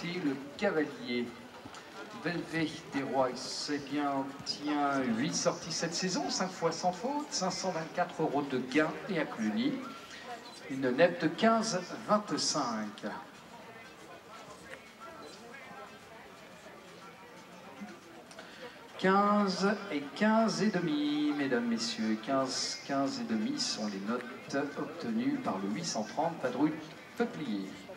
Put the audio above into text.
le cavalier. Belvé des Rois, c'est bien, tient 8 sorties cette saison, 5 fois sans faute, 524 € de gain et à Cluny. Une nette de 15,25. 15 et 15 et demi, mesdames, messieurs. 15 et demi sont les notes obtenues par le 830 Vadrouille Peuplier.